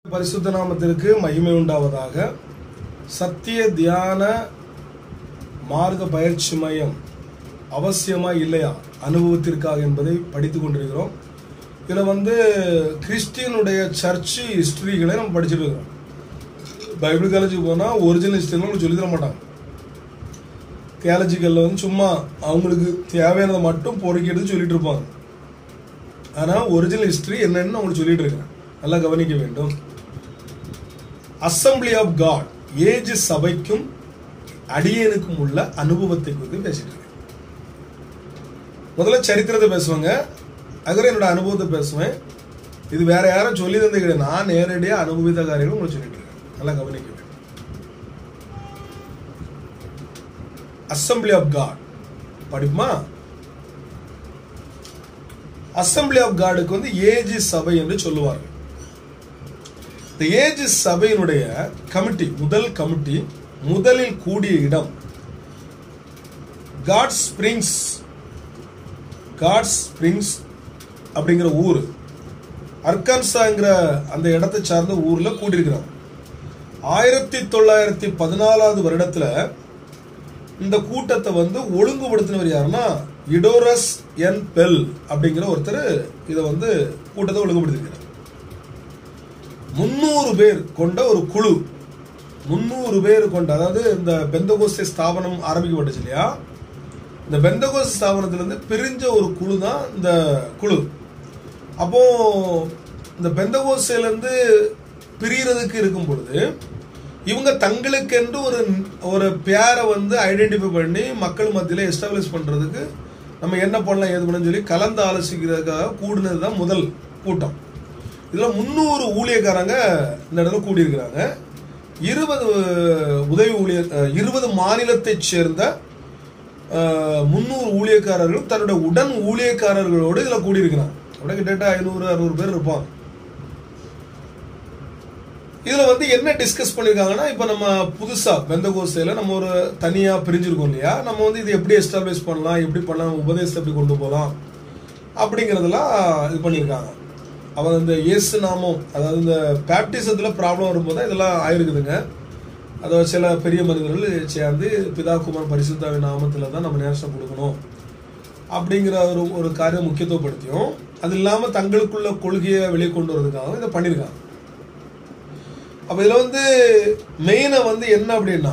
பரிசுத்த நாமத்திற்கு மகிமை உண்டாவதாக. சத்திய தியான மார்க்க பயிற்சி மையம் அவசியமா இல்லையா அனுபவத்திற்காக என்பதை படித்துக் கொண்டிருக்கிறோம். இதில் கிறிஸ்டியனுடைய சர்ச்சு ஹிஸ்டரிகளை நம்ம படிச்சுட்டு இருக்கிறோம். பைபிள் காலேஜுக்கு போனால் ஒரிஜினல் ஹிஸ்டரிலாம் சொல்லி தர மாட்டாங்க. தியாலஜிக்கலில் சும்மா அவங்களுக்கு தேவையானதை மட்டும் பொறுக்கி எடுத்து சொல்லிட்டு இருப்பாங்க. ஆனால் ஒரிஜினல் ஹிஸ்டரி என்னன்னு அவங்களுக்கு சொல்லிட்டு இருக்கிறேன், நல்லா கவனிக்க வேண்டும். அசம்பிளி ஆஃப் காட் ஏஜ் சபைக்கும் அடியனுக்கும் உள்ள அனுபவத்தை குறித்து பேசிட்டு இருக்கேன். முதல்ல சரித்திரத்தை பேசுவாங்க, அதுக்கப்புறம் என்னோட அனுபவத்தை பேசுவேன். இது வேற யாரும் சொல்லி தந்தது கிடையாது, நான் நேரடியாக அனுபவித்த காரியங்களும் உங்களுக்கு சொல்லிட்டு இருக்கேன், நல்லா கவனிக்க வேண்டும். அசம்பிளி ஆஃப் காட் படிப்புமா? அசம்பிளி ஆஃப் காடுக்கு ஏஜ் சபை என்று சொல்லுவார்கள். இந்த ஏஜ் சபையினுடைய கமிட்டி, முதலில் கூடிய இடம் காட் ஸ்பிரிங்ஸ் அப்படிங்கிற ஊர், அர்கான்சாங்கிற அந்த இடத்தை சார்ந்த ஊர்ல கூடியிருக்கிறாங்க. 1914 வருடத்துல இந்த கூட்டத்தை ஒழுங்குபடுத்தினவர் யாருன்னா இடோரஸ் என் பெல் அப்படிங்கிற ஒருத்தர் இதை கூட்டத்தை ஒழுங்குபடுத்திருக்கிறார். 300 பேர் கொண்ட ஒரு குழு, 300 பேர் கொண்ட, அதாவது இந்த பெந்தகோஸ்தே ஸ்தாபனம் ஆரம்பிக்கப்பட்டுச்சு இல்லையா, இந்த பெந்தகோஸ்தே ஸ்தாபனத்திலிருந்து பிரிஞ்ச ஒரு குழு தான் இந்த குழு. அப்போ இந்த பெந்தகோஸ்தேலேருந்து பிரியறதுக்கு இருக்கும் பொழுது இவங்க தங்களுக்கென்று ஒரு பேரை ஐடென்டிஃபை பண்ணி மக்கள் மத்தியில் எஸ்டாப்ளிஷ் பண்றதுக்கு நம்ம என்ன பண்ணலாம் ஏது பண்ணலாம் சொல்லி கலந்து ஆலோசிக்கிறதுக்காக கூடினது தான் முதல் கூட்டம். இதுல 300 ஊழியக்காரங்க இந்த இடத்துல கூடியிருக்கிறாங்க. 20 மாநிலத்தை சேர்ந்த 300 ஊழியக்காரர்களும் தன்னுடைய உடன் ஊழியக்காரர்களோடு இதுல கூடியிருக்கிறாங்க. அப்படியே கிட்டத்தட்ட 500-600 பேர் இருப்பாங்க. இதுல என்ன டிஸ்கஸ் பண்ணிருக்காங்கன்னா, இப்ப நம்ம புதுசா பெந்தகோஸ்தேல நம்ம ஒரு தனியா பிரிஞ்சிருக்கோம் இல்லையா, நம்ம இது எப்படி எஸ்டாப்ளிஷ் பண்ணலாம், எப்படி பண்ணலாம், உபதேசத்தை எப்படி கொண்டு போகலாம் அப்படிங்கறதெல்லாம் இது பண்ணியிருக்காங்க. அவர் இந்த இயேசு நாமம், அதாவது இந்த பேப்டிசத்துல ப்ராப்ளம் வரும்போது இதெல்லாம் ஆயிருக்குதுங்க. அதாவது சில பெரிய மனிதர்கள் சேர்ந்து பிதா குமார் பரிசுத்தாவின் நாமத்துல தான் நம்ம நேசம் கொடுக்கணும் அப்படிங்கிற ஒரு காரியம் முக்கியத்துவப்படுத்தியும், அது இல்லாம தங்களுக்குள்ள கொள்கையை வெளியே கொண்டு வரதுக்காக இதை பண்ணியிருக்காங்க. அப்ப இதுல மெயினா என்ன அப்படின்னா,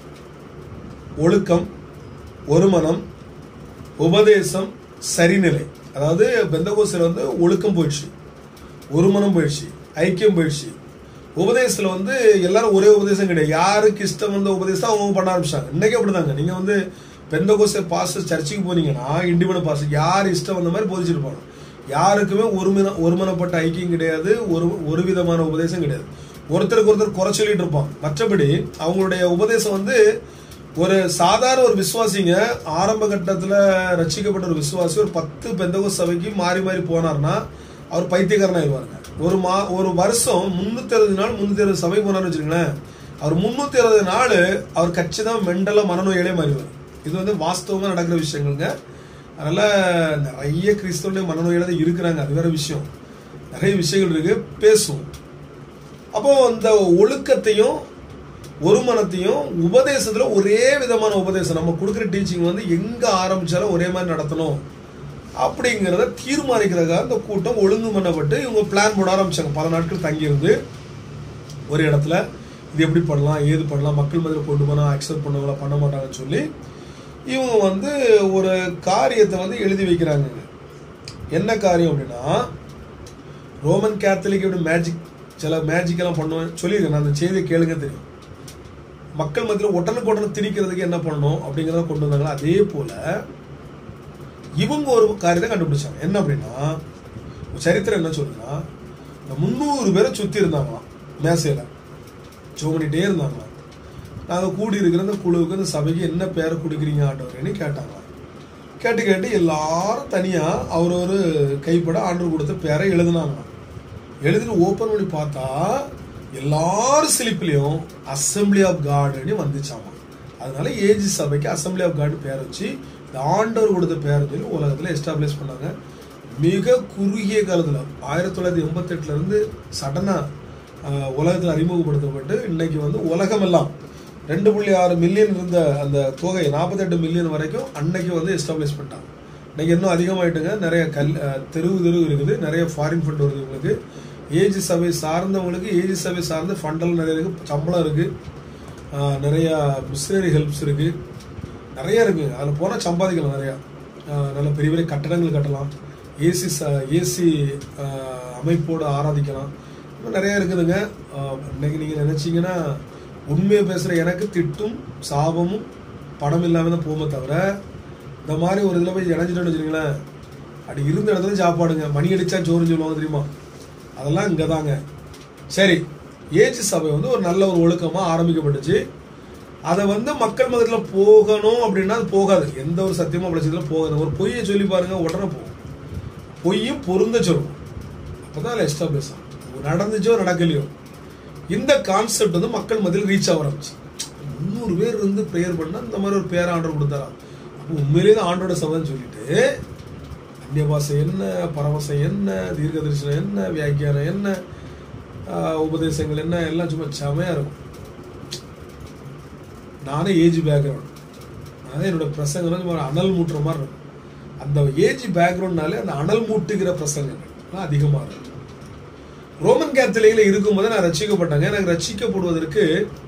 ஒழுக்கம், ஒருமனம், உபதேசம், சரிநிலை. அதாவது பெந்தகோஸ்தேல ஒழுக்கம் போயிடுச்சு, ஒருமனம் போயிடுச்சு, ஐக்கியம் போயிடுச்சு. உபதேசத்துல எல்லாரும் ஒரே உபதேசம் கிடையாது, யாருக்கு இஷ்டம் உபதேசம் அவங்க பண்ண ஆரம்பிச்சாங்க. இன்னைக்கு அப்படிதாங்க. நீங்க பெந்தகோஸ்தே பாஸ்டர் சர்ச்சுக்கு போனீங்கன்னா இண்டிபெண்டன்ட் பாஸ்டர் யார் இஷ்டம் வந்த மாதிரி போதிச்சிருப்பாங்க. யாருக்குமே ஒருமனப்பட்ட ஐக்கியம் கிடையாது, ஒரு விதமான உபதேசம் கிடையாது. ஒருத்தருக்கு ஒருத்தர் குறை சொல்லிட்டு இருப்பாங்க. மற்றபடி அவங்களுடைய உபதேசம் ஒரு சாதாரண ஒரு விசுவாசிங்க, ஆரம்ப கட்டத்துல ரட்சிக்கப்பட்ட ஒரு விசுவாசி ஒரு 10 பெந்தகோஸ்தே சபைக்கு மாறி மாறி போனார்னா அவர் பைத்தியக்காரனா இருவாருங்க. ஒரு வருஷம் 360 நாள் 360 சபை போனார்னு வச்சுக்கோங்களேன், அவர் 360 நாள் அவர் கட்சிதான் மெண்டலா மனநோயாலே மாறிவார். இது வாஸ்தவமா நடக்கிற விஷயங்கள்ங்க. அதனால நிறைய கிறிஸ்தவனுடைய மனநோயால இருக்கிறாங்க, அது வேற விஷயம். நிறைய விஷயங்கள் இருக்கு, பேசுவோம். அப்போ அந்த ஒழுக்கத்தையும் ஒருமனத்தையும் உபதேசத்துல ஒரே விதமான உபதேசம், நம்ம கொடுக்குற டீச்சிங் எங்க ஆரம்பிச்சாலும் ஒரே மாதிரி நடத்தணும் அப்படிங்கிறத தீர்மானிக்கிறதுக்காக இந்த கூட்டம் ஒழுங்கு பண்ணப்பட்டு இவங்க பிளான் போட ஆரம்பிச்சாங்க. பல நாட்கள் தங்கியிருந்து ஒரு இடத்துல இது எப்படி பண்ணலாம், ஏது பண்ணலாம், மக்கள் மத்தியில் கொண்டு போனா அக்செப்ட் பண்ணுவாங்களா பண்ண மாட்டாங்கன்னு சொல்லி இவங்க ஒரு காரியத்தை எழுதி வைக்கிறாங்க. என்ன காரியம் அப்படின்னா, ரோமன் கேத்தலிக் எப்படி சில மேஜிக்கெல்லாம் பண்ணுவேன் சொல்லியிருக்கேன், நான் அந்த செய்தியை கேளுங்க தெரியும். மக்கள் மத்தியில் உடனுக்குடனே திணிக்கிறதுக்கு என்ன பண்ணணும் அப்படிங்கிறத கொண்டு வந்தாங்களா, அதே போல இவங்க ஒரு காரியத்தை கண்டுபிடிச்சாங்க. என்ன அப்படின்னா, சரித்திரம் என்ன சொல்லுன்னா, 300 பேரை சுத்தி இருந்தாங்களாம், மேசையில ஜெபம் பண்ணிட்டே இருந்தாங்களாம். நாங்கள் கூடி இருக்கிற இந்த குழுவுக்கு இந்த சபைக்கு என்ன பேரை கொடுக்குறீங்க ஆண்டவரேன்னு கேட்டாங்களாம். கேட்டு எல்லாரும் தனியா ஒரு கைப்பட ஆண்டவர் கொடுத்த பேரை எழுதினாங்களாம். எழுதிட்டு ஓபன் பண்ணி பார்த்தா எல்லாரும் சிலிப்பிலையும் அசம்பிளி ஆஃப் காட்னு வந்துச்சாமா. அதனால ஏஜ் சபைக்கு அசம்பிளி ஆஃப் காட் பேர் வச்சு இந்த ஆண்டவர் கொடுத்த பேர் சொல்லி உலகத்துல எஸ்டாப்ளிஷ் பண்ணாங்க. மிக குறுகிய காலத்துல 1988 இருந்து சடனா உலகத்தில் அறிமுகப்படுத்தப்பட்டு இன்னைக்கு வந்து உலகமெல்லாம் 2.6 மில்லியன் இருந்த அந்த தொகை 48 மில்லியன் வரைக்கும் அன்னைக்கு வந்து எஸ்டாப்ளிஷ் பண்ணிட்டாங்க. இன்னைக்கு இன்னும் அதிகமாயிட்டுங்க. நிறைய தெருவு இருக்குது, நிறைய ஃபாரின் ஃபண்ட் வருது. உங்களுக்கு ஏஜ் சபை சார்ந்தவங்களுக்கு ஏஜ் சபை சார்ந்த ஃபண்டெல்லாம் நிறைய இருக்குது, சம்பளம் இருக்குது, நிறையா மிஷினரி ஹெல்ப்ஸ் இருக்குது, நிறைய இருக்குது. அதில் போனால் சம்பாதிக்கலாம். நிறையா நல்ல பெரிய பெரிய கட்டடங்கள் கட்டலாம், ஏசி அமைப்போடு ஆராதிக்கலாம், இன்னும் நிறையா இருக்குதுங்க. இன்னைக்கு நீங்கள் நினச்சிங்கன்னா உண்மையை பேசுகிற எனக்கு திட்டும் சாபமும் பணம் இல்லாமல் தான் போகுமே தவிர, இந்த மாதிரி ஒரு இதில் போய் இணைஞ்சிட்டோன்னு வச்சுருங்களேன், அப்படி இருந்த இடத்துல சாப்பாடுங்க, மணி அடித்தா சோறுன்னு சொல்லுவாங்க தெரியுமா, அதெல்லாம் இங்கே தாங்க. சரி, ஏஜ் சபை வந்து ஒரு நல்ல ஒரு ஒழுக்கமாக ஆரம்பிக்கப்பட்டுச்சு. அதை வந்து மக்கள் மதத்தில் போகணும் அப்படின்னா அது போகாது. எந்த ஒரு சத்தியமாக படைச்சதில் போகாது. ஒரு பொய்யை சொல்லி பாருங்க, உடனே போகும். பொய்யும் பொருந்த சொல்லணும், அப்போ தான் அதில் எஸ்டாப்ளிஷ் ஆகும். நடந்துச்சோ நடக்கலையோ இந்த கான்செப்ட் வந்து மக்கள் மத்தியில் ரீச் ஆக ஆரம்பிச்சு. 300 பேர் வந்து ப்ரேயர் பண்ணால் இந்த மாதிரி ஒரு பேரை ஆர்டர் கொடுத்தாரா. அப்போ உண்மையிலேயே தான் ஆண்டோட சபைன்னு சொல்லிட்டு அந்நிய பாஷை என்ன, பரவசம் என்ன, தீர்க்க தரிசனம் என்ன, வியாக்கியானம் என்ன, உபதேசங்கள் என்ன, எல்லாம் சும்மா செமையாக இருக்கும். நானே ஏஜ் பேக்ரவுண்ட், அதே என்னோட பிரசங்கம் ஒரு அனல் மூட்டுற மாதிரி இருக்கும். அந்த ஏஜ் பேக்ரவுண்ட்னாலே அந்த அனல் மூட்டுகிற பிரசங்கங்கள் அதிகமாக இருக்கும். ரோமன் கேத்தலிக்ல இருக்கும்போது நான் ரட்சிக்கப்பட்டேங்க. எனக்கு ரட்சிக்கப்படுவதற்கு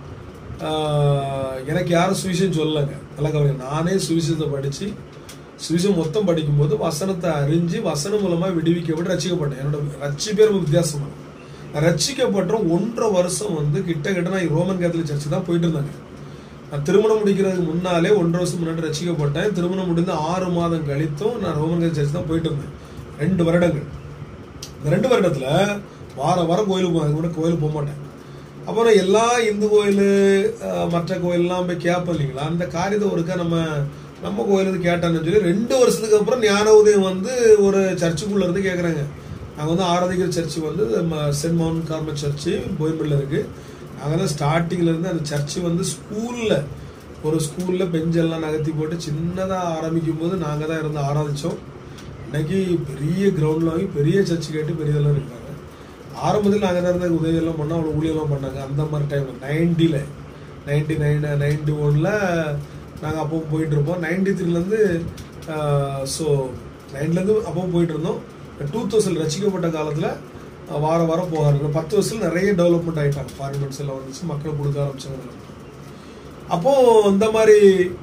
எனக்கு யாரும் சுவிசேஷம் சொல்லலைங்க. நல்லா கவனிங்க, நானே சுவிசேஷத்தை படித்து சுவிசேஷம் மொத்தம் படிக்கும்போது வசனத்தை அறிஞ்சு வசனம் மூலமாக விடுவிக்கப்பட்டு ரட்சிக்கப்பட்டேன். என்னோட ரட்சிப்பே ரொம்ப வித்தியாசமான. நான் ரட்சிக்கப்பட்ட 1.5 வருஷம் வந்து கிட்ட நான் ரோமன் கேத்தலிக் சர்ச்சு தான் போயிட்டு இருந்தாங்க. நான் திருமணம் முடிக்கிறதுக்கு முன்னாலே 1.5 வருஷம் முன்னாடி ரட்சிக்கப்பட்டேன். திருமணம் முடிந்து 6 மாதம் கழித்தும் நான் ரோமன் கேத்தலிக் சர்ச்சு தான் போயிட்டு இருந்தேன் 2 வருடங்கள். இந்த 2 வருடத்தில் வாரம் கோயிலுக்கு போவேன். அதுக்கு முன்னாடி கோயிலுக்கு போக மாட்டேன். அப்புறம் எல்லா இந்து கோயில் மற்ற கோயிலெலாம் போய் கேட்போம் இல்லைங்களா, அந்த காரியத்தை ஒருக்கா நம்ம கோயிலுக்கு கேட்டான்னு சொல்லி 2 வருஷத்துக்கு அப்புறம் ஞான உதயம் வந்து ஒரு சர்ச்சுக்குள்ளே இருந்து கேட்குறாங்க. நாங்கள் வந்து ஆராதிக்கிற சர்ச்சு வந்து சென்ட் மவுண்ட் கார்மல் சர்ச்சு போயம்பள்ளியில் இருக்குது. நாங்கள் தான் ஸ்டார்டிங்கில் அந்த சர்ச்சு வந்து ஸ்கூலில் பெஞ்செல்லாம் நகர்த்தி போட்டு சின்னதாக ஆரம்பிக்கும் போது நாங்கள் தான் இருந்து ஆராதித்தோம். இன்னைக்கு பெரிய கிரவுண்டில் வாங்கி பெரிய சர்ச்சு கேட்டு பெரியதெல்லாம் இருக்காங்க. ஆரம்பத்தில் நாங்கள் தான் இருந்த உதவியெல்லாம் பண்ணோம், அவ்வளோ ஊழியெல்லாம் பண்ணாங்க. அந்த மாதிரி டைமில் 90ல் 99 91ல் நாங்கள் அப்போ போயிட்டுருப்போம். 93லேருந்து ஸோ 90லேருந்து அப்போ போயிட்டு இருந்தோம். 2000 ரசிக்கப்பட்ட காலத்தில் வாரம் போக ஆரம்பிக்கும். 10 வருஷத்தில் நிறைய டெவலப்மெண்ட் ஆகிட்டாங்க. ஃபாரின்மெண்ட்ஸ் எல்லாம் வந்துச்சு, மக்கள் கொடுக்க ஆரம்பிச்சாங்க. அப்போது இந்த மாதிரி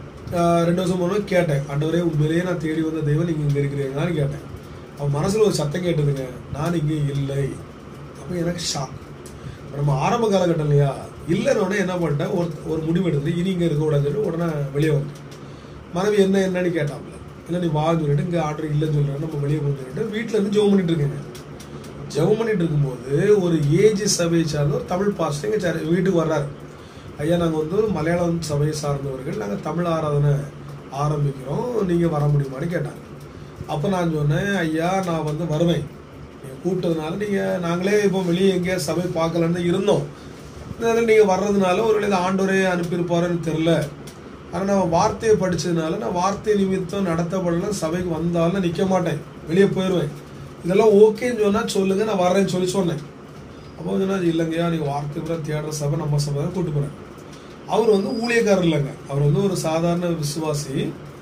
2 வருஷம் போனோம் கேட்டேன், ஆண்டவரே உண்மையிலேயே நான் தேடி வந்த தெய்வம் நீங்கள் இங்கே இருக்கிறீங்களான்னு கேட்டேன். அவன் மனசில் ஒரு சத்தம் கேட்டதுங்க, நான் இங்கே இல்லை. அப்போ எனக்கு ஷாக். நம்ம ஆரம்ப காலகட்டம் இல்லையா, இல்லைன்னு என்ன பண்ணிட்டேன், ஒரு முடிவு எடுத்து இனி இங்கே இருக்கக்கூடாதுன்னு உடனே வெளியே வந்தேன். மனைவி என்னன்னு கேட்டாப்ல, இல்லை நீ வான்னு சொல்லிட்டு இங்கே ஆர்டர் இல்லைன்னு சொல்கிறேன், நம்ம வெளியே போகணும்னு சொல்லிட்டு வீட்டில் இருந்து ஜெபம் பண்ணிட்டு இருக்கேங்க. ஜெபம் பண்ணிட்டு இருக்கும்போது ஒரு ஏஜ் சபையை சார்ந்த ஒரு தமிழ் பாஸ்டர் எங்கள் வீட்டுக்கு வர்றாரு. ஐயா, நாங்கள் வந்து மலையாளம் சபையை சார்ந்தவர்கள், நாங்கள் தமிழ் ஆராதனை ஆரம்பிக்கிறோம், நீங்கள் வர முடியுமான்னு கேட்டாங்க. அப்போ நான் சொன்னேன், ஐயா நான் வந்து வருவேன், நீங்கள் கூப்பிட்டதுனால நாங்களே இப்போ வெளியே எங்கேயா சபை பார்க்கலன்னு இருந்தோம், நீங்கள் வர்றதுனால ஒரு வேளை ஆண்டவரே அனுப்பியிருப்பாருன்னு தெரில. ஆனால் நான் வார்த்தையை படித்ததுனால நான் வார்த்தை நிமித்தம் நடத்தப்படலாம், சபைக்கு வந்தாலும் நிற்க மாட்டேன், வெளியே போயிடுவேன், இதெல்லாம் ஓகேன்னு சொன்னால் சொல்லுங்கள், நான் வர்றேன்னு சொன்னேன். அப்போ சொன்னால் இல்லைங்கய்யா, நீங்கள் வார்த்தை கூட தேடுற சபை நம்ம சபை தான் கூப்பிட்டு போகிறேன். அவர் வந்து ஊழியக்காரர் இல்லைங்க, அவர் வந்து ஒரு சாதாரண விசுவாசி.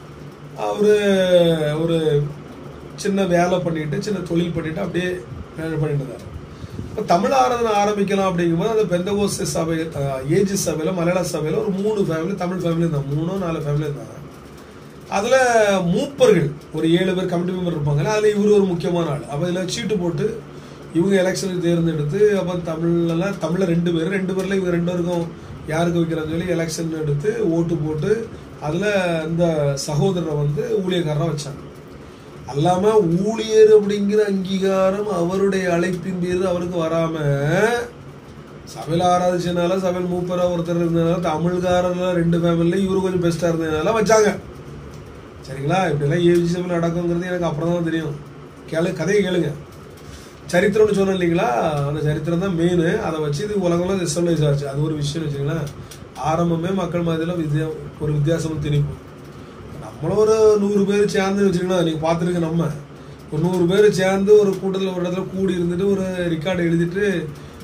அவர் ஒரு சின்ன வேலை பண்ணிட்டு சின்ன தொழில் பண்ணிட்டு அப்படியே பண்ணிட்டு இருந்தார். இப்போ தமிழ் ஆராதனை ஆரம்பிக்கலாம் அப்படிங்கும்போது அந்த பெந்தகோஸ்தே சபை ஏஜ் சபையில் மலையாள சபையில் ஒரு 3 ஃபேமிலி தமிழ் ஃபேமிலி இருந்தாங்க, 3-4 ஃபேமிலி இருந்தாங்க. அதில் மூப்பர்கள் ஒரு 7 பேர் கமிட்டி மெம்பர் இருப்பாங்க. அதில் இவர் ஒரு முக்கியமான ஆள். அப்போ இதில் சீட்டு போட்டு இவங்க எலெக்ஷனுக்கு தேர்ந்தெடுத்து, அப்போ தமிழில் 2 பேரில் இவங்க 2 பேருக்கும் யாருக்கு வைக்கிறான்னு சொல்லி எலெக்ஷன் எடுத்து ஓட்டு போட்டு அதில் இந்த சகோதரரை வந்து ஊழியக்காரராக வச்சாங்க. அல்லாமல் ஊழியர் அப்படிங்கிற அங்கீகாரம் அவருடைய அழைப்பின் பேர் அவருக்கு வராமல் சபையில் ஆராதிச்சதுனால சபையில் மூப்பராக ஒருத்தர் இருந்ததுனால தமிழ்காரர்ல 2 ஃபேமிலியில் இவரு கொஞ்சம் பெஸ்ட்டாக இருந்ததுனால வச்சாங்க. சரிங்களா, இப்படிலாம் ஏஜ் சபையில் நடக்குங்கிறது எனக்கு அப்புறம் தான் தெரியும். கதையை கேளுங்க. சரித்திரம்னு சொன்னோம் இல்லைங்களா, அந்த சரித்திரம் தான் மெயின். அதை வச்சு இது உலகம்லாம் எஸ்எல்ஐஸ் ஆச்சு. அது ஒரு விஷயம் வச்சுங்களேன். ஆரம்பமே மக்கள் மத்தியில் ஒரு வித்தியாசமும் திணிப்போம். நம்மளும் ஒரு 100 பேர் சேர்ந்து வச்சுக்கலாம். நீங்கள் பார்த்துருக்கு, நம்ம ஒரு 100 பேர் சேர்ந்து ஒரு கூட்டத்தில் ஒரு இடத்துல கூடி இருந்துட்டு ஒரு ரெக்கார்டு எழுதிட்டு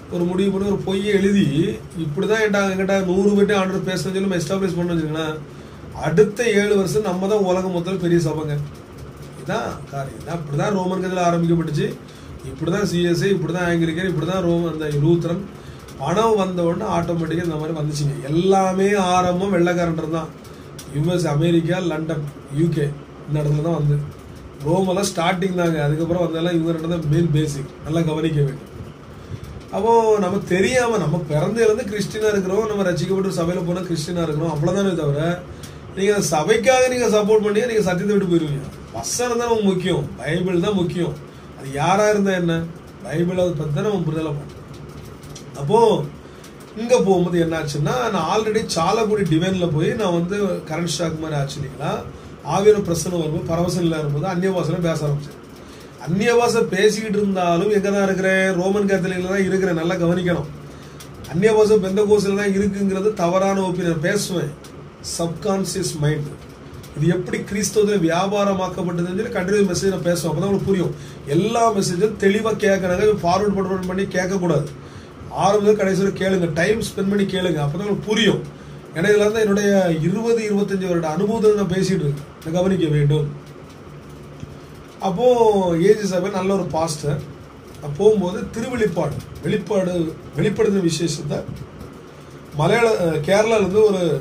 ஒரு முடிவு பண்ணி ஒரு பொய்யை எழுதி இப்படி தான் என்கிட்ட 100 பேர்ட்டு ஆண்டவர் பேசணும்னு சொல்லி நம்ம எஸ்டாப்ளிஷ் பண்ண வச்சுக்கோங்களா, அடுத்த 7 வருஷம் நம்ம தான் உலகம் மொத்தம் பெரிய சபைங்க. இதுதான் காரியம். இதான் இப்படி தான் ரோமன் கதையில் ஆரம்பிக்கப்பட்டுச்சு, இப்படி தான் சிஎஸ்ஐ, இப்படி தான் ஆங்கிலிக்கன், இப்படி தான் அந்த லூத்தரன். பணம் வந்த உடனே ஆட்டோமேட்டிக்காக இந்த மாதிரி வந்துச்சுங்க. எல்லாமே ஆரம்பம் வெள்ளைக்காரன் தான். யுஎஸ், அமெரிக்கா, லண்டன், யூகே இந்த இடத்துல தான் வந்து. ரோமெல்லாம் ஸ்டார்டிங் தாங்க. அதுக்கப்புறம் வந்தெல்லாம் இவங்க ரெண்டு தான் மெயின் பேசிக். நல்லா கவனிக்க வேண்டும். அப்போ நம்ம தெரியாம நம்ம பிறந்ததுலேருந்து கிறிஸ்டினா இருக்கிறோம், நம்ம ரசிக்கப்பட்டு சபையில் போனால் கிறிஸ்டினா இருக்கிறோம், அவ்வளோதானே தவிர நீங்க சபைக்காக நீங்க சப்போர்ட் பண்ணி நீங்க சத்தியத்தை விட்டு போயிருவீங்க. வசனம் தான் நமக்கு முக்கியம், பைபிள் தான் முக்கியம். அது யாரா இருந்தா என்ன, பைபிள் அதை பத்தி தான் நம்ம புரிதலை பண்ணோம். அப்போ இங்க போகும்போது என்ன ஆச்சுன்னா, நான் ஆல்ரெடி சாலக்குடி டிவைன்ல போய் நான் வந்து கரண்ட் ஸ்டாக் மாதிரி ஆச்சு இல்லைங்களா, ஆவியான பிரச்சனை வரும்போது பரவசம் இல்லாத இருக்கும்போது அந்நிய பாஷையில பேச ஆரம்பிச்சேன். அந்நிய பாஷை பேசிக்கிட்டு இருந்தாலும் எங்க தான் இருக்கிறேன், ரோமன் கேத்தலிக்ல தான் இருக்கிறேன். நல்லா கவனிக்கணும். அந்நிய பாஷை பெந்தகோஸ்ல தான் இருக்குங்கிறது தவறான ஒப்பீனியன். பேசுவேன், சப்கான்சியஸ் மைண்ட். இது எப்படி கிறிஸ்தவத்தில் வியாபாரமாக்கப்பட்டதுன்னு சொல்லி கண்டினியூ மெசேஜ் நான் பேசுவேன். அப்பதான் உங்களுக்கு புரியும். எல்லா மெசேஜும் தெளிவாக கேட்கறாங்க, ஃபார்வர்ட் பண்ணி கேட்கக்கூடாது. ஆரம்பத்தில் கடைசியில் கேளுங்க, டைம் ஸ்பெண்ட் பண்ணி கேளுங்க, அப்பதான் உங்களுக்கு புரியும். ஏன்னா இதுல இருந்து என்னுடைய 20-25 வருட அனுபவத்தை நான் பேசிட்டு இருக்கேன், கவனிக்க வேண்டும். அப்போ ஏஜி சபை நல்ல ஒரு பாஸ்டர். போகும்போது வெளிப்படுத்தின விசேஷத்தை கேரளால இருந்து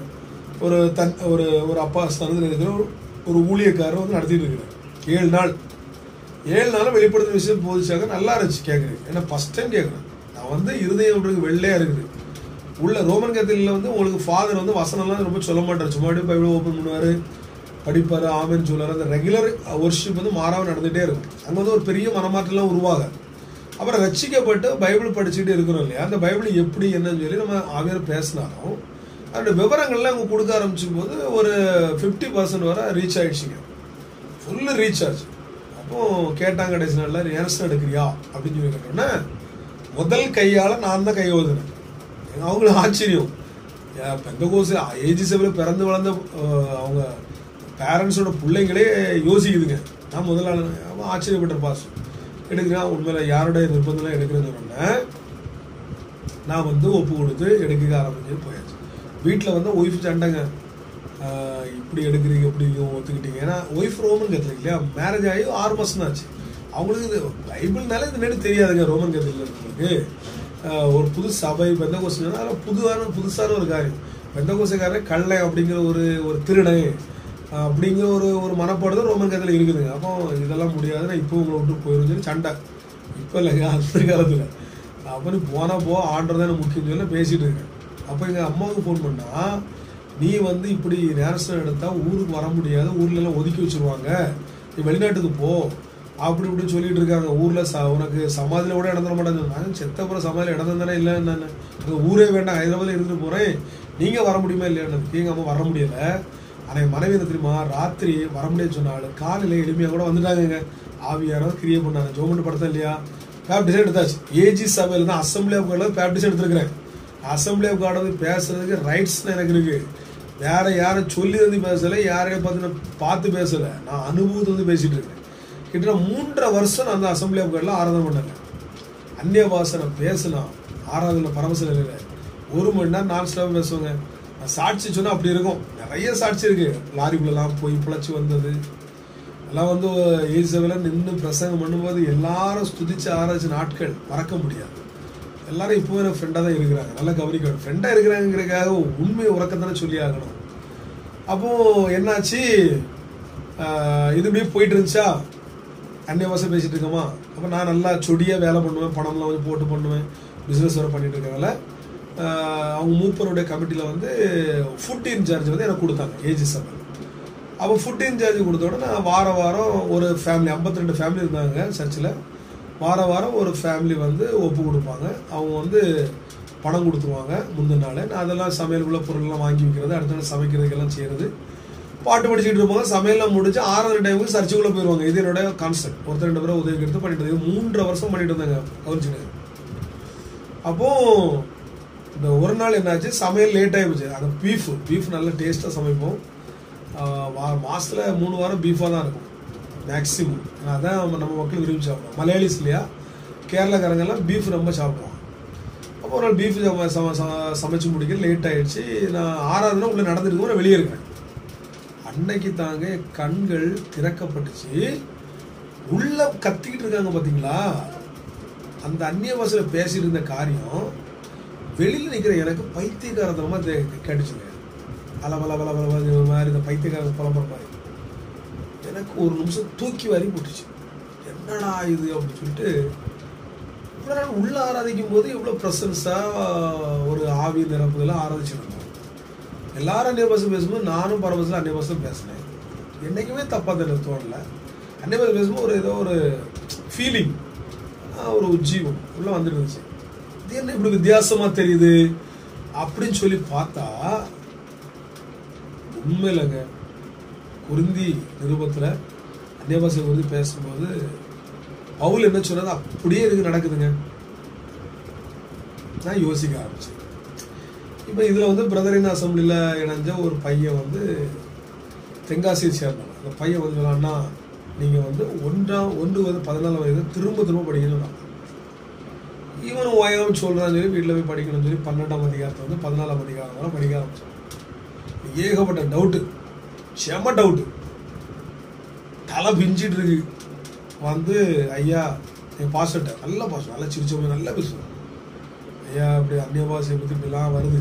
ஒரு அப்பா ஸ்தானத்தில் இருக்கிற ஒரு ஊழியக்காரர் வந்து நடத்திட்டு இருக்கிறார். 7 நாள் வெளிப்படுத்தின விஷயம் போதிச்சாங்க. நல்லா இருந்துச்சு கேட்குறேன். ஏன்னா ஃபர்ஸ்ட் டைம் கேட்குறேன். நான் வந்து இருதயம் வெள்ளையா இருக்குது. உள்ள ரோமன் கேத்தலிக்ல வந்து உங்களுக்கு ஃபாதர் வந்து வசனம்லாம் ரொம்ப சொல்ல மாட்டார், சும்மா பைபிள் ஓப்பன் பண்ணுவார், படிப்பார், ஆமென் சொல்லுவார். அந்த ரெகுலர் ஒர்ஷிப் வந்து மாறாமல் நடந்துகிட்டே இருக்கும். அங்கே வந்து ஒரு பெரிய மனமாற்றம்லாம் உருவாக. அப்புறம் ரட்சிக்கப்பட்டு பைபிள் படிச்சுட்டு இருக்கிறோம் இல்லையா, அந்த பைபிள் எப்படி என்னன்னு சொல்லி நம்ம ஆவியார் பேசினாலும் அந்த விவரங்கள்லாம் அவங்க கொடுக்க ஆரம்பிச்சும் போது ஒரு 50% வரை ரீச் ஆயிடுச்சுங்க. ஃபுல்லு ரீச் ஆச்சு. அப்போ கேட்டாங்க கடைசி நாளில், நேரஸ்ட் எடுக்கிறியா அப்படின்னு சொல்லி கேட்டோன்னே முதல் கையால் நான் தான் கை ஓதுனேன். அவங்களும் ஆச்சரியம். பெந்தகோஸ்து ஏஜி சபையில் பிறந்து வளர்ந்த அவங்க பேரண்ட்ஸோட பிள்ளைங்களே யோசிக்குதுங்க. நான் முதல்ல ஆச்சரியப்பட்ட பாஸ் எடுக்கிறேன். உண்மையில யாருடைய நிர்பந்தம்லாம் எடுக்கிறேன்னு சொன்னேன். நான் வந்து ஒப்பு கொடுத்து எடுக்க ஆரம்பிச்சு போயாச்சு. வீட்டில் வந்து ஒய்ஃப் சண்டைங்க, இப்படி எடுக்கிறீங்க எப்படி ஒத்துக்கிட்டீங்க. ஏன்னா ஒய்ஃப் ரோமன் கத்தலிக் இல்லையா, மேரேஜ் ஆகி 6 மாதம் தான் ஆச்சு. அவங்களுக்கு இது பைபிள்னால இது நேரம் தெரியாதுங்க. ரோமன் கத்தலிக்ல இருக்கிறவங்களுக்கு ஒரு புது சபை பெந்தகோஸ்து அதெல்லாம் புதுசான ஒரு காரியம். பெந்தகோஸ்துக்காரன் கள்ளை அப்படிங்கிற ஒரு திருடன் அப்படிங்கிற ஒரு மனப்பாடு ரோமன் கத்தலிக் இருக்குதுங்க. அப்போ இதெல்லாம் முடியாது, நான் இப்போ உங்களை விட்டு போயிடும் சொல்லி சண்டை. இப்போ இல்லைங்க, அந்த காலத்தில். அப்போ நீ போனால் ஆண்டர் தான் முக்கியம் சொல்லி பேசிகிட்டு இருக்கேன். அப்போ எங்கள் அம்மாவுக்கு ஃபோன் பண்ணால், நீ வந்து இப்படி நேரஸ்டம் எடுத்தால் ஊருக்கு வர முடியாது, ஊர்லெல்லாம் ஒதுக்கி வச்சுருவாங்க, நீ வெளிநாட்டுக்கு போ அப்படி இப்படின்னு சொல்லிட்டு இருக்காங்க. ஊரில் உனக்கு சமாதியில் கூட இடம் தர மாட்டாங்க. நான் செத்தப்புறம் சமாதியில் இடம் தந்தானே இல்லை, நான் ஊரே வேண்டாம், ஹைதராபாத்தில் இருந்துட்டு போகிறேன், நீங்கள் வர முடியுமா இல்லையான்னு. எங்கள் அம்மா வர முடியலை. ஆனால் என் மனைவி என்ன தெரியுமா, ராத்திரி வர முடியாது சொன்னாலும் காலையில் எளிமையாக கூட வந்துட்டாங்க. ஆவியாரோ கிரியை பண்ணாங்க. ஜோமெண்ட் படத்தா இல்லையா, பேப்டிசம் எடுத்தாச்சு. ஏஜி சபையில் தான் அசம்பிளி ஆஃப் கார்டில் பேப்டிசம் எடுத்துருக்கிறேன். அசம்பிளி ஆஃப் கார்டு வந்து பேசுறதுக்கு ரைட்ஸ் எனக்கு இருக்கு. வேற யாரும் சொல்லி வந்து பேசலை, யாரையும் பார்த்து பேசலை, நான் அனுபவத்தை வந்து பேசிட்டு இருக்கேன். கிட்ட 3.5 வருஷம் நான் அந்த அசம்பிளி ஆஃப் கார்டில் ஆராதனை பண்ணேங்க. அந்நிய பாஷை பேசலாம், ஆராதனை பரமச நிலையில 1 மணி நேரம் நான் ஸ்டாப் பேசுவேங்க. சாட்சி சொன்னால் அப்படி இருக்கும். நிறைய சாட்சி இருக்கு. லாரிக்குள்ளெல்லாம் போய் பிழைச்சி வந்தது எல்லாம் வந்து ஏஜி சபையில் நின்று பிரசங்கம் பண்ணும்போது எல்லாரும் ஸ்துதிச்சு ஆராய்ச்சி நாட்கள் மறக்க முடியாது. எல்லாரும் இப்போ எனக்கு ஃப்ரெண்டாக தான் இருக்கிறாங்க. நல்லா கவனிக்கணும். ஃப்ரெண்டாக இருக்கிறாங்கிறதுக்காக உண்மையை உறக்கத்தானே சொல்லி ஆகணும். அப்போது என்னாச்சு, இது இப்படியே போயிட்டு இருந்துச்சா, அன்னைய வருஷம் பேசிகிட்டு இருக்கோமா. அப்போ நான் நல்லா சொடியாக வேலை பண்ணுவேன், பணம்லாம் வந்து போட்டு பண்ணுவேன், பிஸ்னஸ் வேறு பண்ணிட்டு இருக்கனால அவங்க மூப்பருடைய கமிட்டியில் வந்து ஃபுட் இன்சார்ஜ் வந்து எனக்கு கொடுத்தாங்க ஏஜி சபை. அப்போ ஃபுட் இன்சார்ஜ் கொடுத்தோட நான் வாரம் ஒரு ஃபேமிலி 52 ஃபேமிலி இருந்தாங்க சர்ச்சில். வாரம் ஒரு ஃபேமிலி வந்து ஒப்பு கொடுப்பாங்க. அவங்க வந்து பணம் கொடுத்துருவாங்க முந்தின நாள். நான் அதெல்லாம் சமையலுக்குள்ள பொருள்லாம் வாங்கி வைக்கிறது, அடுத்த நாள் சமைக்கிறதுக்கெல்லாம் செய்கிறது, பாட்டு படிச்சுட்டு இருப்பாங்க. சமையல்லாம் முடிச்சு 6 டைமுக்கு சர்ச்சுக்குள்ளே போயிடுவாங்க. இது என்னோட கான்செப்ட். 1-2 பேரை உதவி எடுத்து பண்ணிட்டு 3.5 வருஷம் பண்ணிட்டு இருந்தாங்க. கவனிச்சுங்க. அப்போது இந்த ஒரு நாள் என்னாச்சு, சமையல் லேட் ஆகிடுச்சு. அந்த பீஃப் நல்ல டேஸ்ட்டாக சமைப்போம். மாதத்தில் 3 வாரம் பீஃபாக தான் இருக்கும் மேக்ஸிமம். அதான் நம்ம மக்கள் விரும்பி சாப்பிடுவோம். மலையாளிஸ் இல்லையா, கேரளாக்காரங்கெல்லாம் பீஃப் ரொம்ப சாப்பிடுவாங்க. அப்போ ஒரு நாள் பீஃப் சமைச்சு முடிக்க லேட் ஆகிடுச்சு. நான் 6வது நாள் உள்ளே நடந்துட்டு நான் வெளியே இருக்கிறேன். அன்னைக்கு தாங்க கண்கள் திறக்கப்பட்டுச்சு. உள்ள கத்திக்கிட்டு இருக்காங்க பார்த்தீங்களா, அந்த அந்நிய பாஷையில் பேசிட்டு இருந்த காரியம் வெளியில் நிற்கிற எனக்கு பைத்தியக்காரத்தனமாக கேட்டுச்சுங்க. அலவலவலவல மாதிரி இந்த பைத்தியக்கார புலம்புற மாதிரி எனக்கு ஒரு நிமிஷம் தூக்கி வாரி போட்டுச்சு. என்னடா இது அப்படின்னு சொல்லிட்டு இவ்வளோ நாள் உள்ள ஆராதிக்கும் போது இவ்வளோ ப்ரெசன்ஸாக ஒரு ஆவி நிரப்புதெல்லாம் ஆராதிச்சுருந்தோம். எல்லாரும் அந்நிய பாஷை பேசும்போது நானும் பரவசில் அந்நிய பாஷை பேசினேன். என்றைக்குமே தப்பாக தெரியல, தோணலை. அந்நிய பாஷை பேசும்போது ஒரு ஏதோ ஒரு ஃபீலிங், ஒரு உஜ்ஜீவம் உள்ளே வந்துட்டு இருந்துச்சு. இது என்ன இப்படி வித்தியாசமாக தெரியுது அப்படின்னு சொல்லி பார்த்தா உண்மையிலங்க குருந்தி நிருபத்தில் அந்நிய பாஷை குறித்து பேசும்போது பவுல் என்ன சொன்னது அப்படியே இதுக்கு நடக்குதுங்க. நான் யோசிக்க ஆரம்பிச்சேன். இப்போ இதில் வந்து பிரதரின் அசம்பிளியில் இணைஞ்ச ஒரு பையன் வந்து தென்காசியை சேர்ந்தோம். அந்த பையன் வந்து சொன்னான்னா, நீங்கள் வந்து 1-14 வயது திரும்ப படிக்கணும். இவனும் ஓயாமல் சொல்கிறான்னு சொல்லி வீட்டில் போய் படிக்கணும்னு சொல்லி 12ஆம் அதிகாரத்தை வந்து 14ஆம் அதிகாரம் வரை படிக்க ஆரம்பிச்சோம். ஏகப்பட்ட டவுட்டு, செம டவுட்டு, தலை பிஞ்சிட்டு இருக்கு. வந்து ஐயா என் பாஸ்டர்ட்ட நல்ல பாஸ்டர், நல்லா சிரிச்சவங்க, நல்லா பேசுவோம். ஐயா இப்படி அந்நிய பாஷையை பற்றி இப்படிலாம் வருது,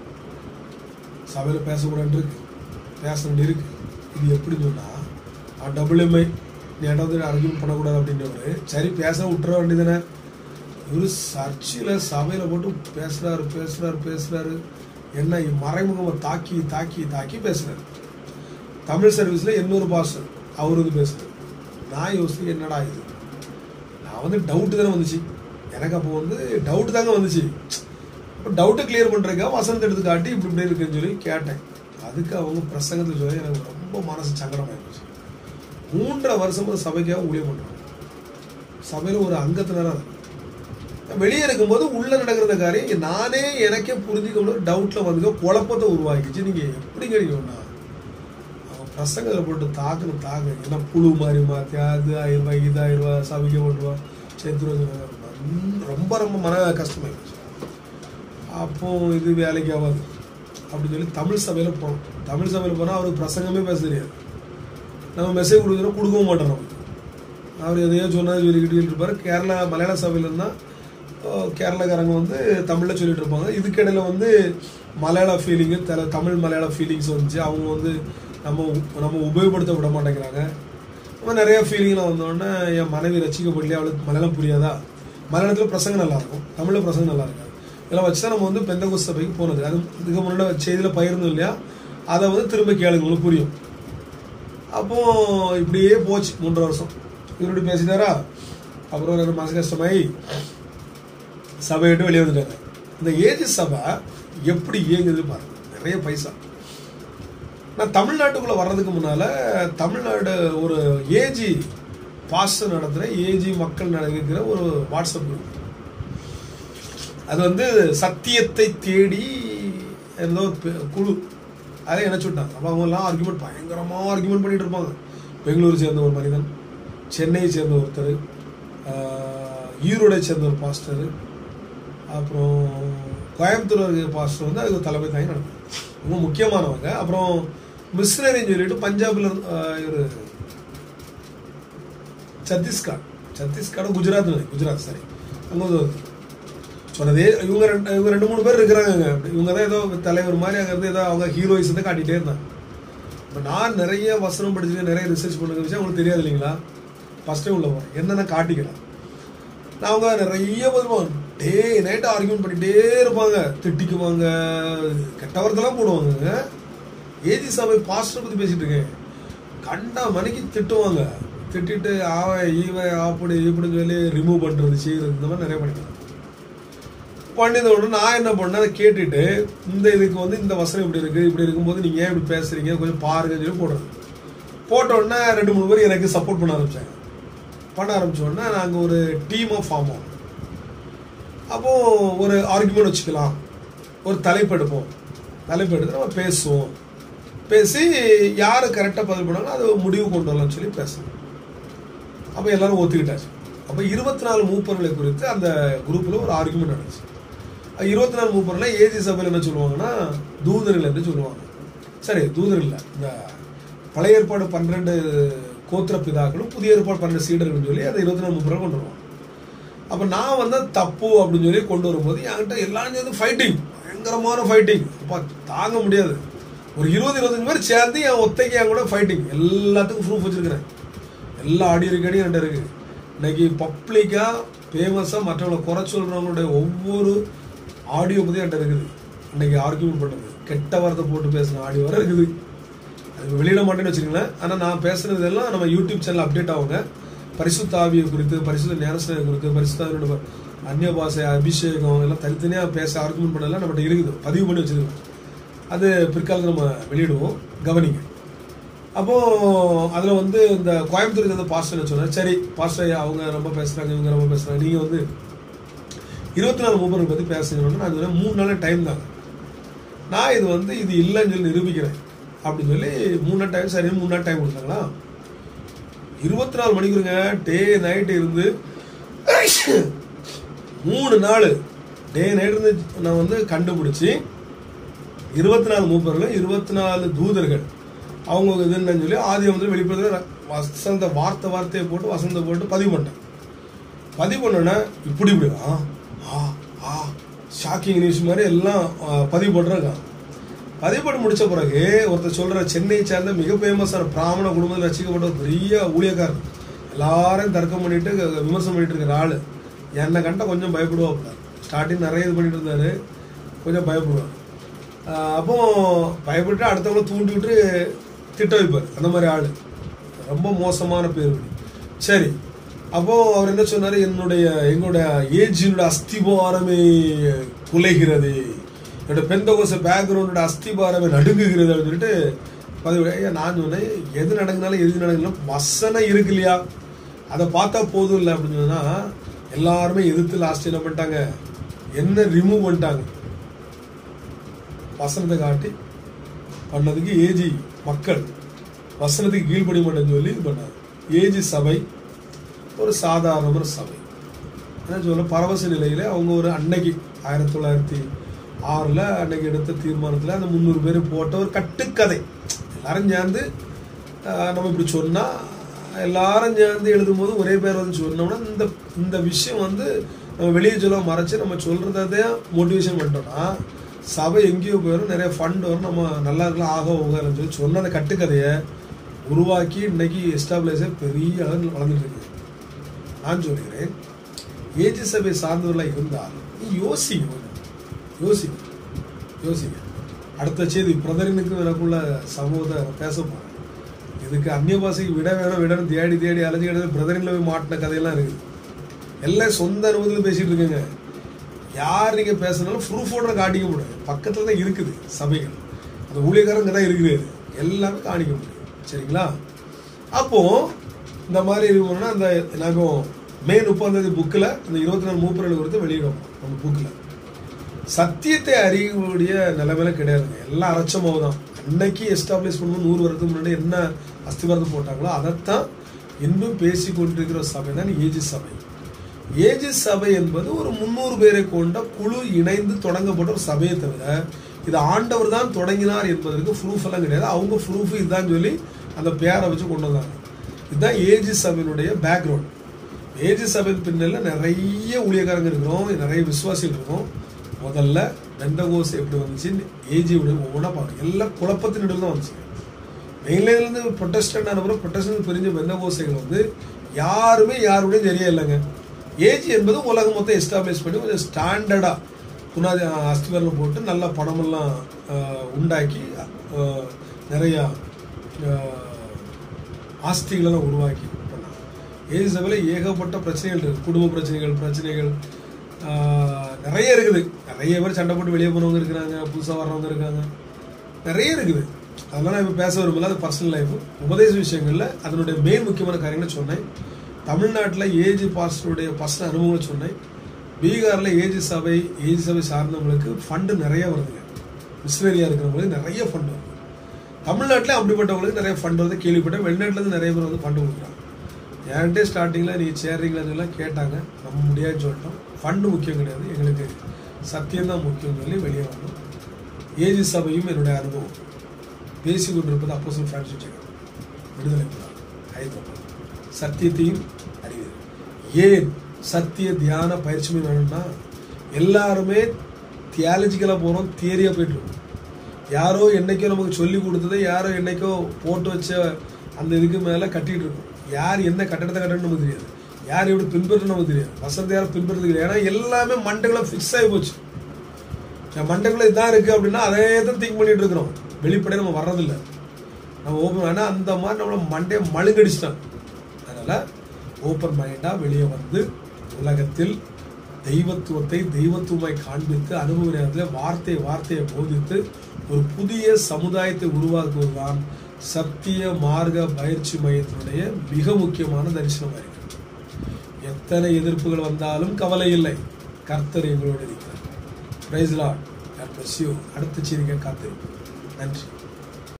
சபையில் பேசக்கூடாது இருக்கு, பேச வேண்டி இருக்கு, இது எப்படின்னு சொன்னால் நான் WMI நீ இடம் வந்து அர்கியூமெண்ட் பண்ணக்கூடாது அப்படின்றவர். சரி பேச விட்டுற வேண்டியதானே. இவர் சர்ச்சில் சபையில் போட்டு பேசுகிறாரு. என்ன மறைமுகமாக தாக்கி பேசுகிறாரு. தமிழ் சர்வீஸில் இன்னொரு பாஸ்டர் அவர் வந்து பேசுகிறார். நான் யோசிச்சு என்னடா இது, நான் வந்து டவுட்டு தானே வந்துச்சு எனக்கு. அப்போ வந்து டவுட்டு தாங்க வந்துச்சு. இப்போ டவுட்டை கிளியர் பண்ணுறதுக்காக வசனத்தை எடுத்து காட்டி இப்படி இருக்குன்னு சொல்லி கேட்டேன். அதுக்கு அவங்க பிரசங்கத்தை சொல்லி எனக்கு ரொம்ப மனசு சங்கடமாயிருந்துச்சு. 3.5 வருஷமாக சபைக்காக ஊழியம் பண்ணுறாங்க. சபையில் ஒரு அங்கத்தினராக இருக்கு. வெளியே இருக்கும்போது உள்ளே நடக்கிற காரியம் நானே எனக்கே புரிஞ்சிக்க முடியாது. டவுட்டில் வந்து குழப்பத்தை உருவாக்கிச்சு. நீங்கள் எப்படி கிடைக்கும்னா அவங்க பிரசங்கத்தில் போட்டு தாக்கு ஏன்னா புழு மாதிரி மாற்றி அது 1000 ரூபாய் இது 1000 ரூபா சபைக்க போட்டுருவா சேர்த்துருவாங்க. ரொம்ப மன கஷ்டமாயிடுச்சு. அப்போ இது வேலைக்கு ஆகாது அப்படின்னு சொல்லி தமிழ் சபையில் போனோம். தமிழ் சபையில் போனால் அவருக்கு பிரசங்கமே பேச தெரியாது. நம்ம மெசேஜ் கொடுக்கவும் மாட்டோம். நம்ம அவர் எதையோ சொன்னால் சொல்லிக்கிட்டு இருப்பார். மலையாள சபையில் இருந்தால் கேரளாக்காரங்க வந்து தமிழில் சொல்லிட்டு இருப்பாங்க. இதுக்கிடையில் வந்து மலையாள ஃபீலிங்கு தமிழ் மலையாள ஃபீலிங்ஸ் வந்துச்சு. அவங்க வந்து நம்ம உபயோகப்படுத்த விட மாட்டேங்கிறாங்க. நம்ம நிறைய ஃபீலிங்லாம் வந்தோடனே என் மனைவி ரசிக்கப்படலையே, அவளுக்கு மலையாளம் புரியாதா, மலையாளத்தில் பிரசங்கம் நல்லாயிருக்கும், தமிழில் பிரசங்கம் நல்லா இருக்காது. இதெல்லாம் வச்சு தான் நம்ம வந்து பெந்தகோஸ்து சபைக்கு போனது. அது இதுக்கு முன்னாடி செய்தியில் பகிர்ந்தோம் இல்லையா, அதை வந்து திரும்ப கேளுங்க, உங்களுக்கு புரியும். அப்போது இப்படியே போச்சு 3 வருஷம். இவருடைய பேசிட்டாரா. அப்புறம் எனக்கு மனசு கஷ்டமாயி சபை விட்டு வெளியே வந்துட்டாங்க. இந்த ஏஜி சபை எப்படி இயங்குது பாருங்க, நிறைய பைசா. நான் தமிழ்நாட்டுக்குள்ளே வர்றதுக்கு முன்னால் தமிழ்நாடு ஒரு ஏஜி பாஸ்டர் நடத்துகிற ஏஜி மக்கள் நடக்கிற ஒரு வாட்ஸ்அப் குரூப். அது வந்து சத்தியத்தை தேடி ஏதோ குழு, அதை இணைச்சு விட்டாங்க. அப்போ அவங்கெல்லாம் பயங்கரமாக ஆர்கியூமெண்ட் பண்ணிட்டு இருப்பாங்க. பெங்களூரை சேர்ந்த ஒரு மனிதன், சென்னையை சேர்ந்த ஒருத்தர், ஈரோடை சேர்ந்த ஒரு பாஸ்டர், அப்புறம் கோயம்புத்தூர் பாஸ்டர் வந்து அதுக்கு தலைமை தாங்கி நடக்கும். ரொம்ப முக்கியமானவங்க. அப்புறம் மிஷினரின்னு சொல்லிட்டு பஞ்சாபில் ஒரு சத்தீஸ்கர் குஜராத் சரி அங்கே வந்து சொன்னதே இவங்க 2-3 பேர் இருக்கிறாங்க. இவங்க தான் ஏதோ தலைவர் மாதிரி அங்கே இருந்து ஏதோ அவங்க ஹீரோயிஸ் தான் காட்டிகிட்டே இருந்தாங்க. இப்போ நான் நிறைய வசனம் படிச்சுட்டு நிறைய ரிசர்ச் பண்ணுற விஷயம் அவங்களுக்கு தெரியாது இல்லைங்களா. ஃபஸ்ட் டைம் உள்ள போகிறேன், என்னென்ன காட்டிக்கலாம். நான் அவங்க நிறைய வருவாங்க, டே நைட்டு ஆர்கியூமெண்ட் பண்ணிகிட்டே இருப்பாங்க, திட்டிக்குவாங்க, கெட்டவரத்தெல்லாம் போடுவாங்க. ஏஜி சபை பாஸ்டர் பற்றி பேசிகிட்டு இருக்கேன், கண்டா மணிக்கு திட்டுவாங்க. திட்டிட்டு அவன் ஈவன் அப்படி இப்படின்னு சொல்லி ரிமூவ் பண்ணுறது செய்கிறது, இந்த மாதிரி நிறைய பண்ணிக்கலாம். பண்ணியதை உடனே நான் என்ன பண்ணேன், அதை கேட்டுட்டு இந்த இதுக்கு வந்து இந்த வசனம் இப்படி இருக்குது, இப்படி இருக்கும்போது நீங்கள் ஏன் இப்படி பேசுகிறீங்க கொஞ்சம் பாருங்கன்னு சொல்லி போடுறது. போட்ட உடனே 2-3 பேர் எனக்கு சப்போர்ட் பண்ண ஆரம்பித்தாங்க. உடனே நாங்கள் ஒரு டீமாக ஃபார்ம் ஆகும். அப்போது ஒரு ஆர்குமெண்ட் வச்சுக்கலாம், ஒரு தலைப்பு எடுப்போம், தலைப்பு எடுத்து நம்ம பேசுவோம், பேசி யார் கரெக்டாக பதில் பண்ணாங்களோ அதை முடிவு கொண்டு வரலாம்னு சொல்லி பேசணும். அப்போ எல்லோரும் ஒத்துக்கிட்டாச்சு. அப்போ 24 மூப்பர்களை குறித்து அந்த குரூப்பில் ஒரு ஆர்குமெண்ட் நடந்துச்சு. 24 மூப்பர்ல ஏஜி சபையில் என்ன சொல்லுவாங்கன்னா தூதர்கள் என்று சொல்லுவாங்க. சரி, தூதர்கள் இல்லை, இந்த பழைய ஏற்பாடு 12 கோத்திர பிதாக்களும் புதிய ஏற்பாடு 12 சீடர்கள் சொல்லி அதை 24 மூப்பர்கள் கொண்டு வருவாங்க. அப்போ நான் வந்து தப்பு அப்படின்னு சொல்லி கொண்டு வரும்போது என்கிட்ட எல்லாரும் சேர்ந்து ஃபைட்டிங், பயங்கரமான ஃபைட்டிங், அப்பா தாங்க முடியாது. ஒரு 20-25 பேர் சேர்ந்து என் ஒத்தைக்கு என் கூட ஃபைட்டிங். எல்லாத்துக்கும் ப்ரூஃப் வச்சிருக்கிறேன், எல்லா ஆடியோ ரெக்கார்டியும் என்கிட்ட இருக்குது. இன்னைக்கு பப்ளிக்காக ஃபேமஸாக மற்றவங்களை குறை சொல்கிறவங்களுடைய ஒவ்வொரு ஆடியோ பற்றி என்கிட்ட இருக்குது. இன்னைக்கு ஆர்கியூமெண்ட் பண்ணுறது, கெட்ட வார்த்தை போட்டு பேசின ஆடியோ வர இருக்குது. அது வெளியிட மாட்டேன்னு வச்சுக்கங்களேன். ஆனால் நான் பேசுகிறது எல்லாம் நம்ம யூடியூப் சேனல் அப்டேட் ஆகுங்க. பரிசுத்த ஆவியை குறித்து, பரிசுத்த ஞானஸ்நானம் குறித்து, பரிசுத்த ஆவியோட அந்நிய பாஷை, அபிஷேகம் எல்லாம் தனித்தனியாக பேச ஆர்கியூமெண்ட் பண்ணலாம் நம்மகிட்ட இருக்குது, பதிவு பண்ணி வச்சுருக்கோம். அது பிற்காலத்தில் நம்ம வெளியிடுவோம், கவனிங்க. அப்போது அதில் வந்து இந்த கோயம்புத்தூர் வந்து பாஸ்டர் சொன்னார். சரி பாஸ்டர், அவங்க ரொம்ப பேசுகிறாங்க, இவங்க ரொம்ப பேசுகிறாங்க, நீங்கள் வந்து 24 மூப்பர்கள் பற்றி பேசுங்கன்னா நான் சொன்னேன் 3 நாள் டைம் தாங்க, நான் இது வந்து இது இல்லைன்னு சொல்லி நிரூபிக்கிறேன் அப்படின்னு சொல்லி 3 நாள் டைம். சரி 3 நாள் டைம் கொடுத்தாங்களா, 24 மணிக்குங்க டே நைட்டு இருந்து 3 நாள் டே நைட் இருந்து நான் வந்து கண்டுபிடிச்சி 24 மூப்பர்கள் 24 தூதர்கள் அவங்க இது என்னன்னு சொல்லி ஆதி வந்து வெளிப்படுத்த வசந்த வார்த்தையை போட்டு வசந்த போட்டு பதிவு பண்ணிட்டேன். பதிவு பண்ணோன்னா இப்படி ஷாக்கிங் நியூஸ் மாதிரி எல்லாம் பதிவு பண்ணுறாங்க. பதிவு பண்ணி முடித்த பிறகு ஒருத்தர் சொல்கிற, சென்னையை சேர்ந்த மிக ஃபேமஸான பிராமண குடும்பத்தில் ரசிக்கப்பட்ட ஒரு பெரிய ஊழியக்காரர், எல்லாரையும் தர்க்கம் பண்ணிட்டு விமர்சனம் பண்ணிட்டு இருக்கிற ஆள், என்னை கண்ட கொஞ்சம் பயப்படுவாப்புல. ஸ்டார்டிங் நிறைய இது பண்ணிட்டு இருந்தார், கொஞ்சம் பயப்படுவார். அப்போ பயப்பட்டு அடுத்தவங்களை தூண்டி விட்டு திட்ட வைப்பார், அந்த மாதிரி ஆள், ரொம்ப மோசமான பேர். சரி, அப்போ அவர் என்ன சொன்னார், எங்களுடைய ஏஜினோட அஸ்திபாரமே குலைகிறது, என்னோட பெந்தகோச பேக்ரவுண்டோட அஸ்திபாரமே நடுங்குகிறது அப்படின்னு சொல்லிட்டு பதிவு. நான் சொன்னேன், எது நடக்குனாலும் எது நடக்குனாலும் வசனம் இருக்கு இல்லையா, அதை பார்த்தா போதும் இல்லை அப்படின்னு சொன்னா எல்லாருமே எதிர்த்து லாஸ்ட் என்ன பண்ணிட்டாங்க, என்ன ரிமூவ் பண்ணிட்டாங்க. வசனத்தை காட்டி பண்ணதுக்கு ஏஜி மக்கள் வசனத்துக்கு கீழ்படி மாட்டேன்னு சொல்லி இது பண்ணாங்க. ஏஜி சபை ஒரு சாதாரண சபை என்ன சொல்ல, பரவச நிலையில அவங்க ஒரு அன்னைக்கு 1906 அன்னைக்கு எடுத்த தீர்மானத்தில் அந்த 300 பேர் போட்ட ஒரு கட்டுக்கதை. எல்லாரும் சேர்ந்து நம்ம இப்படி சொன்னா, எல்லாரும் சேர்ந்து எழுதும் போது ஒரே பேர் வந்து சொன்னோம்னா இந்த விஷயம் வந்து நம்ம வெளியே சொல்ல மறைச்சு நம்ம சொல்றதே மோட்டிவேஷன் பண்ணிட்டோம்னா சபை எங்கேயோ போயிடும், நிறைய ஃபண்ட் வரும், நம்ம நல்லா இருக்கலாம் ஆக போகலன்னு சொல்லி சொன்ன அந்த கட்டுக்கதையை உருவாக்கி இன்னைக்கு எஸ்டாப்ளிஷ் பெரிய அளவு வளர்ந்துட்டு இருக்கு. நான் சொல்கிறேன், ஏஜி சபை சார்ந்தவர்களாக இருந்தால் நீ யோசிங்க. அடுத்த செய்தி பிரதரனுக்கும் எனக்குள்ள சமூகத்தை பேச போகிறேன். இதுக்கு அந்நிய பாஷைக்கு விடணும் தேடி அலைஞ்சி கிடந்து பிரதரில் போய் மாட்டின கதையெல்லாம் இருக்குது. எல்லாம் சொந்த அனுபவத்தில் பேசிகிட்டு இருக்குங்க. யார் நீங்கள் பேசுனாலும் ப்ரூஃபோட காட்டிக்க முடியாது, பக்கத்தில் தான் இருக்குது சபைகள், அந்த ஊழியக்காரங்க தான் இருக்குது, எல்லாமே காணிக்க முடியும். சரிங்களா? அப்போது இந்த மாதிரி இருக்கணும்னா அந்த நாங்கள் மே 30 புக்கில் அந்த 24 மூப்பர்கள் குறித்து வெளியிடுவோம். நம்ம புக்கில் சத்தியத்தை அறியக்கூடிய நிலைமையில கிடையாதுங்க, எல்லாம் அரைச்சமாவு தான். அன்னைக்கு எஸ்டாப்ளிஷ் பண்ணும்போது 100 வருடத்துக்கு முன்னாடி என்ன அஸ்திவாரத்தை போட்டாங்களோ அதைத்தான் இன்னும் பேசி கொண்டிருக்கிற சபை தான் ஏஜி சபை. ஏஜி சபை என்பது ஒரு 300 பேரை கொண்ட குழு இணைந்து தொடங்கப்பட்ட ஒரு சபையை தவிர இது ஆண்டவர் தான் தொடங்கினார் என்பதற்கு ப்ரூஃப் எல்லாம் கிடையாது. அவங்க ப்ரூஃப் இதுதான் சொல்லி அந்த பேரை வச்சு கொண்டு வந்தாங்க. இதுதான் ஏஜி சபையினுடைய பேக்ரவுண்ட். ஏஜி சபையின் பின்னணியில் நிறைய ஊழியக்காரங்க இருக்கிறோம், நிறைய விசுவாசிகள் இருக்கும். முதல்ல பெந்தகோஸ் எப்படி வந்துச்சு, ஏஜியுடைய ஒவ்வொன்றா பார்க்கணும். எல்லாம் குழப்பத்தின் நடுவில் தான் வந்துச்சு. மெயின்லேருந்து ப்ரொட்டஸ்டன்ட் அனுப்புகிற ப்ரொட்டஸ்டன்ட் பிரிஞ்ச பெந்தகோசைகள் வந்து யாருமே யாருடையும் சரியா இல்லைங்க. ஏஜி என்பது உலகம் மொத்தம் எஸ்டாப்ளிஷ் பண்ணி கொஞ்சம் ஸ்டாண்டர்டாக புனாதி அஸ்திவாரம் போட்டு நல்ல பணமெல்லாம் உண்டாக்கி நிறையா ஆஸ்திகளெல்லாம் உருவாக்கி பண்ணாங்க. ஏஜி சபையில் ஏகப்பட்ட பிரச்சனைகள் இருக்குது, குடும்ப பிரச்சனைகள் நிறைய இருக்குது. நிறைய பேர் சண்டை போட்டு வெளியே போனவங்க இருக்கிறாங்க, புதுசாக வர்றவங்க இருக்காங்க, நிறைய இருக்குது. அதெல்லாம் நான் இப்போ பேச வரும்போது அது பர்சனல் லைஃப் உபதேச விஷயங்களில் அதனுடைய மெயின் முக்கியமான காரியங்களை சொன்னேன். தமிழ்நாட்டில் ஏஜி பாஸ்டருடைய பர்சனல் அனுபவங்களை சொன்னேன். பீகாரில் ஏஜி சபை சார்ந்தவங்களுக்கு ஃபண்டு நிறைய வருதுங்க. மிஷனரியாக இருக்கிறவங்களுக்கு நிறைய ஃபண்டு வருது. தமிழ்நாட்டில் அப்படிப்பட்டவங்களுக்கு நிறைய ஃபண்டு வந்து கேள்விப்பட்டேன். வெளிநாட்டிலேருந்து நிறைய பேர் வந்து ஃபண்டு கொடுக்குறாங்க. என்கிட்ட ஸ்டார்டிங்கில் நீங்கள் சேர்றீங்களான்னு சொல்லலாம் கேட்டாங்க, நம்ம முடியாதுன்னு சொல்லிட்டோம். ஃபண்டு முக்கியம் கிடையாது, எங்களுக்கு சத்தியம் தான் முக்கியம் சொல்லி வெளியே வரணும். ஏஜி சபையும் என்னுடைய அனுபவம். பேசிக் கொண்டிருப்பது அப்போஸ்தலர் பிரான்சிஸ் ஜேக்கப், விடுதலை ஹைதராபாத். சத்தியத்தையும் அறிவீர்கள். ஏன் சத்திய தியான பயிற்சியுமே வேணும்னா, எல்லாருமே தியாலஜிக்கலாக போகிறோம், தியரியாக போயிட்டு இருக்கோம். யாரோ என்னைக்கோ நமக்கு சொல்லி கொடுத்ததை யாரோ என்னைக்கோ போட்டு வச்ச அந்த இதுக்கு மேலே கட்டிகிட்டு இருக்கோம். யார் என்ன கட்டடத்தை கட்டணும்னு நமக்கு தெரியாது, யார் எப்படி பின்பற்றணும் நமக்கு தெரியாது, வசந்த யாரும் பின்பற்றது கிடையாது. ஏன்னா எல்லாமே மண்டைகளை ஃபிக்ஸ் ஆகி போச்சு. மண்டைக்குள்ள இதான் இருக்குது அப்படின்னா அதே தான் திங்க் பண்ணிட்டு இருக்கிறோம். வெளிப்படையாக நம்ம வர்றதில்லை, நம்ம ஓப்பன். ஆனால் அந்த மாதிரி நம்மளை மண்டையை மழுங்கடிச்சிட்டாங்க. அதனால் ஓப்பன் மைண்டாக வெளியே வந்து உலகத்தில் தெய்வத்துவத்தை தெய்வத்துவமாய் காண்பித்து அனுபவ நேரத்தில் வார்த்தையை போதித்து ஒரு புதிய சமுதாயத்தை உருவாக்குவதுதான் சத்திய மார்க்க பயிற்சி மையத்தினுடைய மிக முக்கியமான தரிசனமாக இருக்கு. எத்தனை எதிர்ப்புகள் வந்தாலும் கவலை இல்லை, கர்த்தர் எங்களோடு இருக்கிறார். Praise the Lord. God bless you. அடுத்த செய்திக்கு காத்திருப்போம். நன்றி.